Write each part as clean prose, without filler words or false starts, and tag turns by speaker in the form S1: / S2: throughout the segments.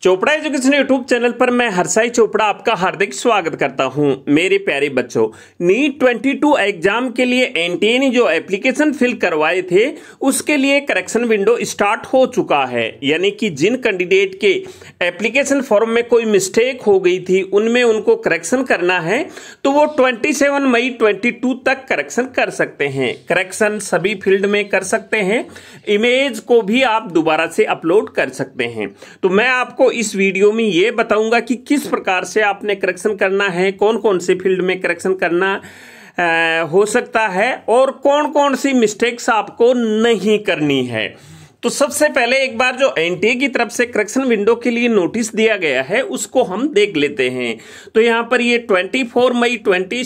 S1: Chopra education YouTube channel पर मैं हरसाई चोपड़ा आपका हार्दिक स्वागत करता हूं। मेरे प्यारे बच्चों, नीट 22 एग्जाम के लिए एनटीए ने जो एप्लीकेशन फिल करवाए थे उसके लिए करेक्शन विंडो स्टार्ट हो चुका है। यानी कि जिन कैंडिडेट के एप्लीकेशन फॉर्म में कोई मिस्टेक हो गई थी उनमें उनको करेक्शन करना है तो वो 27 मई 22 तक करेक्शन कर सकते हैं। करेक्शन सभी फील्ड में कर सकते हैं। इमेज को भी आप दोबारा से अपलोड कर सकते हैं। तो मैं आपको इस वीडियो में यह बताऊंगा कि किस प्रकार से आपने करेक्शन करना है, कौन कौन से फील्ड में करेक्शन करना हो सकता है और कौन कौन सी मिस्टेक्स आपको नहीं करनी है। तो सबसे पहले एक बार जो एनटीए की तरफ से करेक्शन विंडो के लिए नोटिस दिया गया है उसको हम देख लेते हैं। तो यहां पर ये 24 मई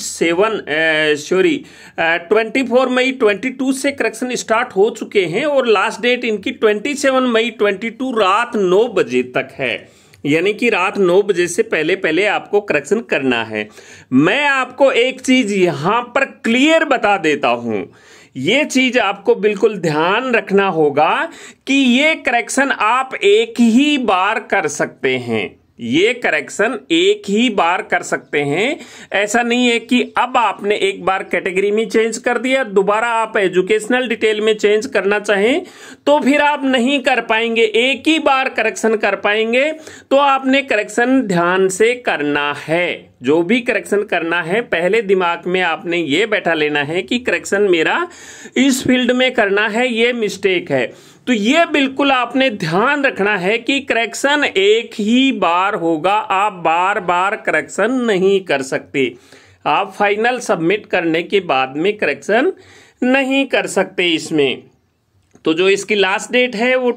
S1: 22 से करेक्शन स्टार्ट हो चुके हैं और लास्ट डेट इनकी 27 मई 22 रात 9 बजे तक है। यानी कि रात 9 बजे से पहले पहले आपको करेक्शन करना है। मैं आपको एक चीज यहां पर क्लियर बता देता हूं, ये चीज आपको बिल्कुल ध्यान रखना होगा कि ये करेक्शन आप एक ही बार कर सकते हैं। ये करेक्शन एक ही बार कर सकते हैं। ऐसा नहीं है कि अब आपने एक बार कैटेगरी में चेंज कर दिया, दोबारा आप एजुकेशनल डिटेल में चेंज करना चाहें तो फिर आप नहीं कर पाएंगे। एक ही बार करेक्शन कर पाएंगे। तो आपने करेक्शन ध्यान से करना है। जो भी करेक्शन करना है पहले दिमाग में आपने ये बैठा लेना है कि करेक्शन मेरा इस फील्ड में करना है, ये मिस्टेक है। तो ये बिल्कुल आपने ध्यान रखना है कि करेक्शन एक ही बार होगा। आप बार बार करेक्शन नहीं कर सकते। आप फाइनल सबमिट करने के बाद में करेक्शन नहीं कर सकते इसमें। तो जो इसकी लास्ट डेट है वो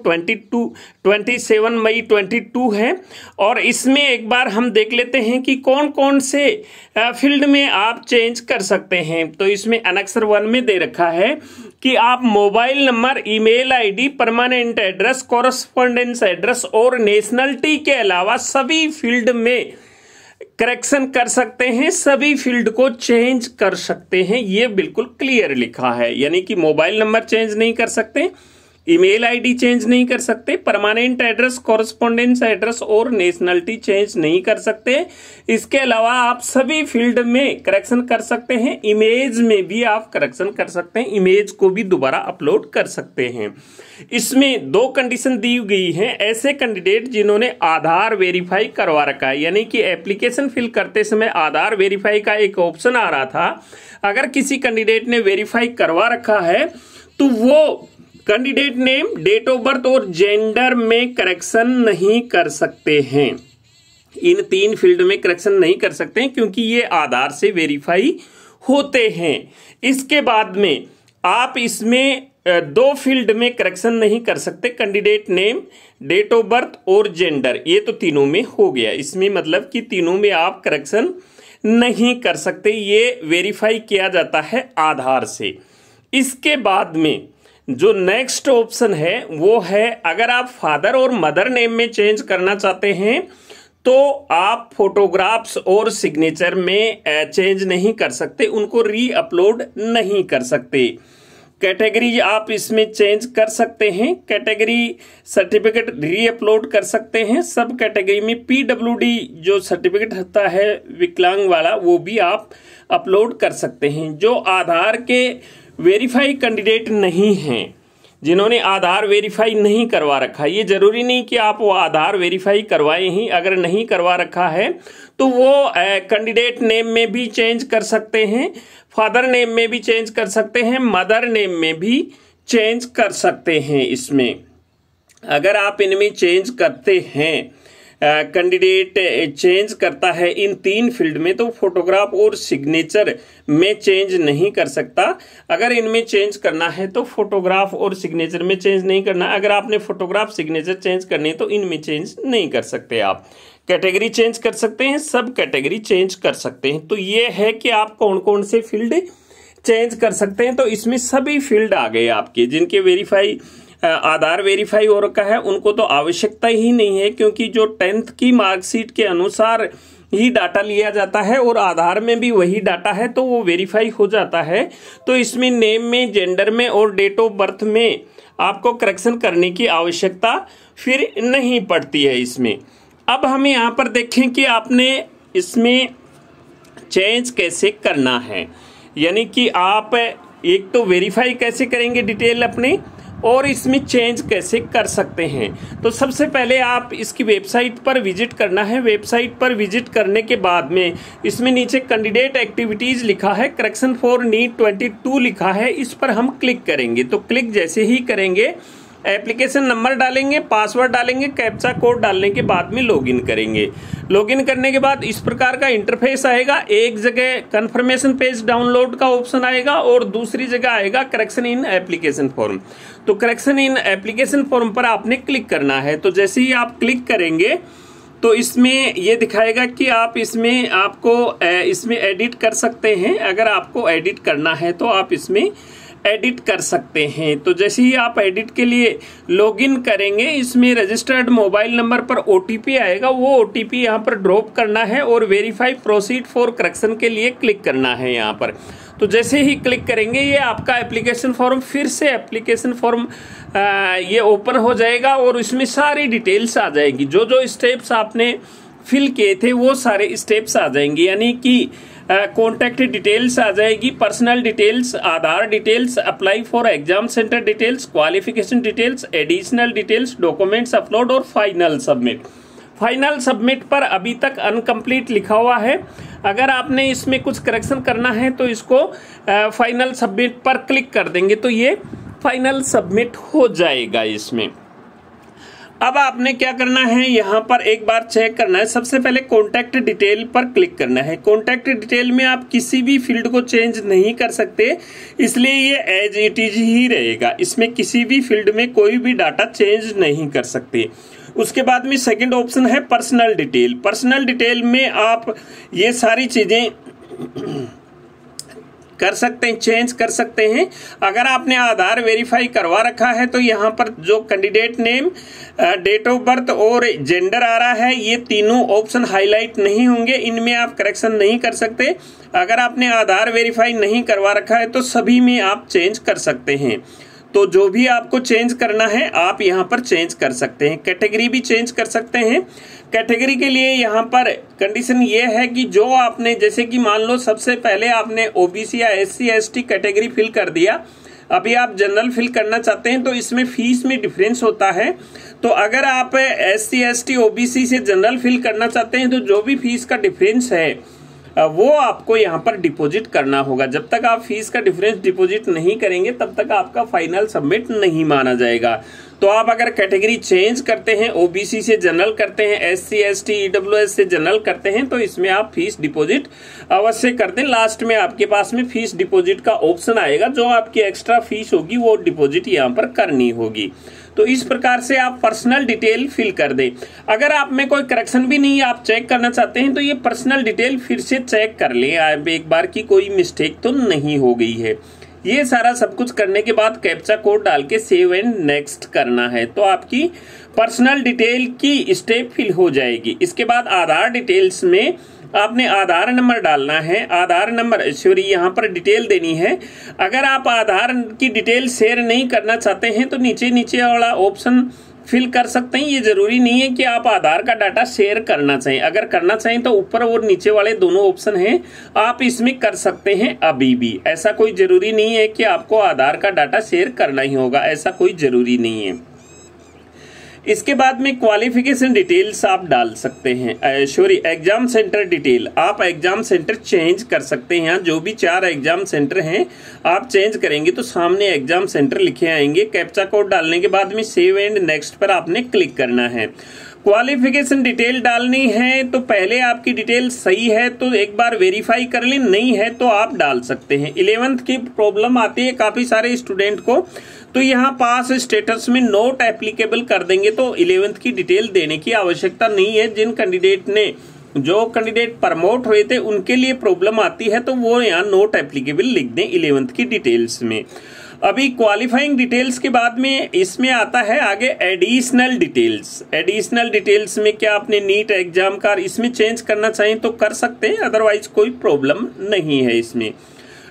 S1: 27 मई 22 है। और इसमें एक बार हम देख लेते हैं कि कौन कौन से फील्ड में आप चेंज कर सकते हैं। तो इसमें अनेक्सर 1 में दे रखा है कि आप mobile number, email ID, permanent address, correspondence address और नेशनलिटी के अलावा सभी फील्ड में करेक्शन कर सकते हैं। सभी फील्ड को चेंज कर सकते हैं। ये बिल्कुल क्लियर लिखा है। यानी कि मोबाइल नंबर चेंज नहीं कर सकते, ईमेल आईडी चेंज नहीं कर सकते, परमानेंट एड्रेस, कॉरेस्पॉन्डेंस एड्रेस और नेशनलिटी चेंज नहीं कर सकते। इसके अलावा आप सभी फील्ड में करेक्शन कर सकते हैं। इमेज में भी आप करेक्शन कर सकते हैं। इमेज को भी दोबारा अपलोड कर सकते हैं। इसमें 2 कंडीशन दी गई हैं। ऐसे कैंडिडेट जिन्होंने आधार वेरीफाई करवा रखा है, यानी कि एप्लीकेशन फिल करते समय आधार वेरीफाई का एक ऑप्शन आ रहा था। अगर किसी कैंडिडेट ने वेरीफाई करवा रखा है तो वो candidate name, date of birth और जेंडर में करेक्शन नहीं कर सकते हैं। इन 3 फील्ड में करेक्शन नहीं कर सकते हैं क्योंकि ये आधार से वेरीफाई होते हैं। इसके बाद में आप इसमें 2 फील्ड में करेक्शन नहीं कर सकते, candidate name, date of birth और जेंडर। ये तो तीनों में हो गया। इसमें मतलब कि तीनों में आप करेक्शन नहीं कर सकते। ये वेरीफाई किया जाता है आधार से। इसके बाद में जो नेक्स्ट ऑप्शन है वो है, अगर आप फादर और मदर नेम में चेंज करना चाहते हैं तो आप फोटोग्राफ्स और सिग्नेचर में चेंज नहीं कर सकते, उनको री अपलोड नहीं कर सकते। कैटेगरी आप इसमें चेंज कर सकते हैं। कैटेगरी सर्टिफिकेट री अपलोड कर सकते हैं। सब कैटेगरी में पीडब्ल्यूडी जो सर्टिफिकेट होता है विकलांग वाला वो भी आप अपलोड कर सकते हैं। जो आधार के वेरीफाई कैंडिडेट नहीं हैं, जिन्होंने आधार वेरीफाई नहीं करवा रखा, ये जरूरी नहीं कि आप वो आधार वेरीफाई करवाए ही। अगर नहीं करवा रखा है तो वो कैंडिडेट नेम में भी चेंज कर सकते हैं, फादर नेम में भी चेंज कर सकते हैं, मदर नेम में भी चेंज कर सकते हैं। इसमें अगर आप इनमें चेंज करते हैं, कैंडिडेट चेंज करता है इन 3 फील्ड में, तो फोटोग्राफ और सिग्नेचर में चेंज नहीं कर सकता। अगर इनमें चेंज करना है तो फोटोग्राफ और सिग्नेचर में चेंज नहीं करना। अगर आपने फोटोग्राफ सिग्नेचर चेंज करनी है तो इनमें चेंज नहीं कर सकते। आप कैटेगरी चेंज कर सकते हैं, सब कैटेगरी चेंज कर सकते हैं। तो ये है कि आप कौन कौन से फील्ड चेंज कर सकते हैं। तो इसमें सभी फील्ड आ गए आपके। जिनके वेरीफाई आधार वेरीफाई हो रखा है उनको तो आवश्यकता ही नहीं है, क्योंकि जो 10th की मार्कशीट के अनुसार ही डाटा लिया जाता है और आधार में भी वही डाटा है तो वो वेरीफाई हो जाता है। तो इसमें नेम में, जेंडर में और डेट ऑफ बर्थ में आपको करेक्शन करने की आवश्यकता फिर नहीं पड़ती है इसमें। अब हम यहाँ पर देखें कि आपने इसमें चेंज कैसे करना है, यानी कि आप एक तो वेरीफाई कैसे करेंगे डिटेल अपने, और इसमें चेंज कैसे कर सकते हैं। तो सबसे पहले आप इसकी वेबसाइट पर विजिट करना है। वेबसाइट पर विजिट करने के बाद में इसमें नीचे कैंडिडेट एक्टिविटीज़ लिखा है, करेक्शन फॉर नीट 22 लिखा है, इस पर हम क्लिक करेंगे। तो क्लिक जैसे ही करेंगे एप्लीकेशन नंबर डालेंगे, पासवर्ड डालेंगे, कैप्चा कोड डालने के बाद में लॉगिन करेंगे। लॉगिन करने के बाद इस प्रकार का इंटरफेस आएगा। एक जगह कंफर्मेशन पेज डाउनलोड का ऑप्शन आएगा और दूसरी जगह आएगा करेक्शन इन एप्लीकेशन फॉर्म। तो करेक्शन इन एप्लीकेशन फॉर्म पर आपने क्लिक करना है। तो जैसे ही आप क्लिक करेंगे तो इसमें ये दिखाएगा कि आप इसमें इसमें एडिट कर सकते हैं। अगर आपको एडिट करना है तो आप इसमें एडिट कर सकते हैं। तो जैसे ही आप एडिट के लिए लॉगिन करेंगे, इसमें रजिस्टर्ड मोबाइल नंबर पर ओटीपी आएगा, वो ओटीपी यहाँ पर ड्रॉप करना है और वेरीफाई प्रोसीड फॉर करेक्शन के लिए क्लिक करना है यहाँ पर। तो जैसे ही क्लिक करेंगे ये आपका एप्लीकेशन फॉर्म फिर से एप्लीकेशन फॉर्म ये ओपन हो जाएगा और इसमें सारी डिटेल्स आ जाएगी। जो जो स्टेप्स आपने फिल किए थे वो सारे स्टेप्स आ जाएंगे, यानी कि कॉन्टैक्ट डिटेल्स आ जाएगी, personal details, Aadhaar details, apply for exam centre details, qualification details, additional details, documents upload और फाइनल सबमिट। फाइनल सबमिट पर अभी तक अनकम्प्लीट लिखा हुआ है। अगर आपने इसमें कुछ करेक्शन करना है तो इसको फाइनल सबमिट पर क्लिक कर देंगे तो ये फाइनल सबमिट हो जाएगा इसमें। अब आपने क्या करना है, यहाँ पर एक बार चेक करना है। सबसे पहले कॉन्टैक्ट डिटेल पर क्लिक करना है। कॉन्टैक्ट डिटेल में आप किसी भी फील्ड को चेंज नहीं कर सकते, इसलिए ये एज इट इज ही रहेगा। इसमें किसी भी फील्ड में कोई भी डाटा चेंज नहीं कर सकते। उसके बाद में सेकंड ऑप्शन है पर्सनल डिटेल। पर्सनल डिटेल में आप ये सारी चीजें कर सकते हैं, चेंज कर सकते हैं। अगर आपने आधार वेरीफाई करवा रखा है तो यहाँ पर जो candidate name, date of birth और जेंडर आ रहा है, ये तीनों ऑप्शन हाईलाइट नहीं होंगे, इनमें आप करेक्शन नहीं कर सकते। अगर आपने आधार वेरीफाई नहीं करवा रखा है तो सभी में आप चेंज कर सकते हैं। तो जो भी आपको चेंज करना है आप यहाँ पर चेंज कर सकते हैं। कैटेगरी भी चेंज कर सकते हैं। कैटेगरी के लिए यहाँ पर कंडीशन ये है कि जो आपने, जैसे कि मान लो सबसे पहले आपने ओबीसी या एससी एसटी कैटेगरी फिल कर दिया, अभी आप जनरल फिल करना चाहते हैं तो इसमें फीस में डिफरेंस होता है। तो अगर आप एससी एसटी ओबीसी से जनरल फिल करना चाहते हैं तो जो भी फीस का डिफरेंस है वो आपको यहाँ पर डिपॉजिट करना होगा। जब तक आप फीस का डिफरेंस डिपॉजिट नहीं करेंगे तब तक आपका फाइनल सबमिट नहीं माना जाएगा। तो आप अगर कैटेगरी चेंज करते हैं, ओबीसी से जनरल करते हैं, एससी एसटी ईडब्ल्यूएस से जनरल करते हैं, तो इसमें आप फीस डिपॉजिट अवश्य कर दें। लास्ट में आपके पास में फीस डिपॉजिट का ऑप्शन आएगा, जो आपकी एक्स्ट्रा फीस होगी वो डिपॉजिट यहाँ पर करनी होगी। तो इस प्रकार से आप पर्सनल डिटेल फिल कर दें। अगर आप में कोई करेक्शन भी नहीं आप चेक करना चाहते हैं तो ये पर्सनल डिटेल फिर से चेक कर लें आप एक बार की कोई मिस्टेक तो नहीं हो गई है। ये सारा सब कुछ करने के बाद कैप्चा कोड डाल के सेव एंड नेक्स्ट करना है, तो आपकी पर्सनल डिटेल की स्टेप फिल हो जाएगी। इसके बाद आधार डिटेल्स में आपने आधार नंबर डालना है। आधार नंबर यहाँ पर डिटेल देनी है। अगर आप आधार की डिटेल शेयर नहीं करना चाहते हैं तो नीचे वाला ऑप्शन फिल कर सकते हैं। ये जरूरी नहीं है कि आप आधार का डाटा शेयर करना चाहें। अगर करना चाहें तो ऊपर और नीचे वाले दोनों ऑप्शन हैं, आप इसमें कर सकते हैं अभी भी। ऐसा कोई जरूरी नहीं है कि आपको आधार का डाटा शेयर करना ही होगा, ऐसा कोई जरूरी नहीं है। इसके बाद में क्वालिफिकेशन डिटेल्स आप डाल सकते हैं। एग्जाम सेंटर डिटेल, आप एग्जाम सेंटर चेंज कर सकते हैं। यहाँ जो भी 4 एग्जाम सेंटर हैं आप चेंज करेंगे तो सामने एग्जाम सेंटर लिखे आएंगे। कैप्चा कोड डालने के बाद में सेव एंड नेक्स्ट पर आपने क्लिक करना है। क्वालिफिकेशन डिटेल डालनी है तो पहले आपकी डिटेल सही है तो एक बार वेरीफाई कर लें, नहीं है तो आप डाल सकते हैं। 11th की प्रॉब्लम आती है काफी सारे स्टूडेंट को, तो यहाँ पास स्टेटस में नोट एप्लीकेबल कर देंगे तो 11th की डिटेल देने की आवश्यकता नहीं है। जिन कैंडिडेट ने, जो कैंडिडेट प्रमोट हुए थे उनके लिए प्रॉब्लम आती है तो वो यहाँ नोट एप्लीकेबल लिख दें 11th की डिटेल्स में। अभी क्वालिफाइंग डिटेल्स के बाद में इसमें आता है आगे एडिशनल डिटेल्स। एडिशनल डिटेल्स में क्या आपने नीट एग्जाम का इसमें चेंज करना चाहें तो कर सकते हैं, अदरवाइज कोई प्रॉब्लम नहीं है इसमें।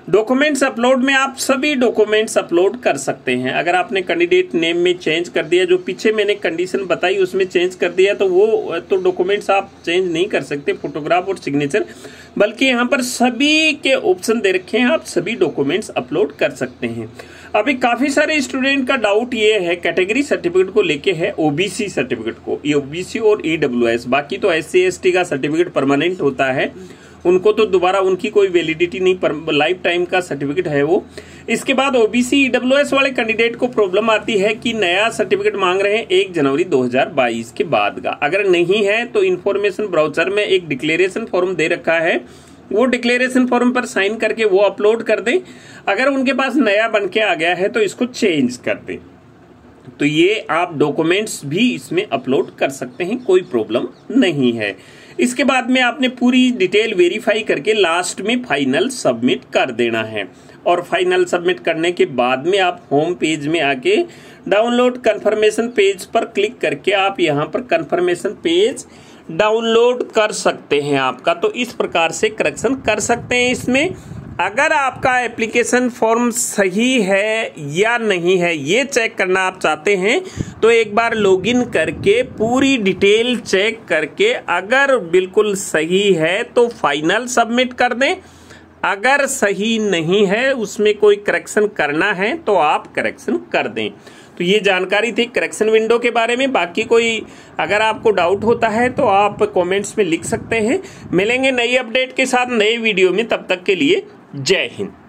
S1: डॉक्यूमेंट्स अपलोड में आप सभी डॉक्यूमेंट्स अपलोड कर सकते हैं। अगर आपने कैंडिडेट नेम में चेंज कर दिया, जो पीछे मैंने कंडीशन बताई उसमें चेंज कर दिया, तो वो तो डॉक्यूमेंट्स आप चेंज नहीं कर सकते, फोटोग्राफ और सिग्नेचर, बल्कि यहाँ पर सभी के ऑप्शन दे रखे हैं, आप सभी डॉक्यूमेंट्स अपलोड कर सकते हैं। अभी काफी सारे स्टूडेंट का डाउट ये है कैटेगरी सर्टिफिकेट को लेके है, ओबीसी सर्टिफिकेट को, ये ओबीसी और ईडब्ल्यूएस, बाकी तो एससी एसटी का सर्टिफिकेट परमानेंट होता है, उनको तो दोबारा उनकी कोई वैलिडिटी नहीं, लाइफ टाइम का सर्टिफिकेट है वो। इसके बाद ओबीसी ईडब्ल्यूएस वाले कैंडिडेट को प्रॉब्लम आती है कि नया सर्टिफिकेट मांग रहे हैं 1 जनवरी 2022 के बाद का। अगर नहीं है तो इंफॉर्मेशन ब्राउचर में एक डिक्लेरेशन फॉर्म दे रखा है, वो डिक्लेरेशन फॉर्म पर साइन करके वो अपलोड कर दें। अगर उनके पास नया बन के आ गया है तो इसको चेंज कर दें। तो ये आप डॉक्यूमेंट्स भी इसमें अपलोड कर सकते हैं, कोई प्रॉब्लम नहीं है। इसके बाद में आपने पूरी डिटेल वेरीफाई करके लास्ट में फाइनल सबमिट कर देना है। और फाइनल सबमिट करने के बाद में आप होम पेज में आके डाउनलोड कंफर्मेशन पेज पर क्लिक करके आप यहाँ पर कंफर्मेशन पेज डाउनलोड कर सकते हैं आपका। तो इस प्रकार से करेक्शन कर सकते हैं इसमें। अगर आपका एप्लीकेशन फॉर्म सही है या नहीं है ये चेक करना आप चाहते हैं तो एक बार लॉगिन करके पूरी डिटेल चेक करके अगर बिल्कुल सही है तो फाइनल सबमिट कर दें। अगर सही नहीं है, उसमें कोई करेक्शन करना है तो आप करेक्शन कर दें। तो ये जानकारी थी करेक्शन विंडो के बारे में। बाकी कोई अगर आपको डाउट होता है तो आप कमेंट्स में लिख सकते हैं। मिलेंगे नई अपडेट के साथ नए वीडियो में, तब तक के लिए जय हिंद।